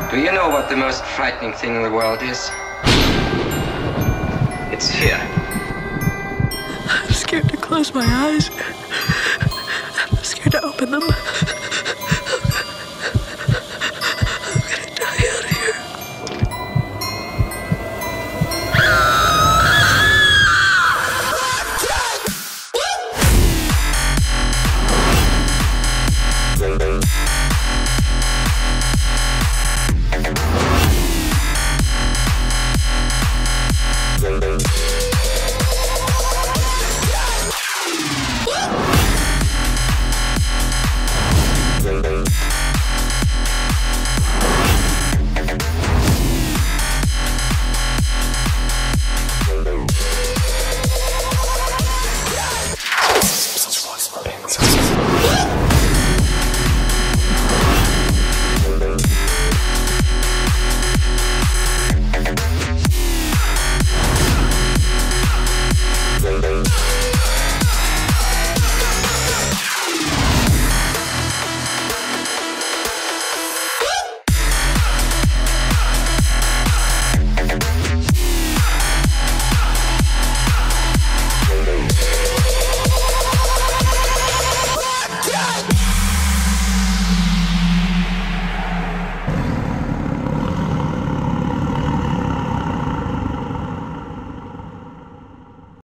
Do you know what the most frightening thing in the world is? It's fear. I'm scared to close my eyes. I'm scared to open them.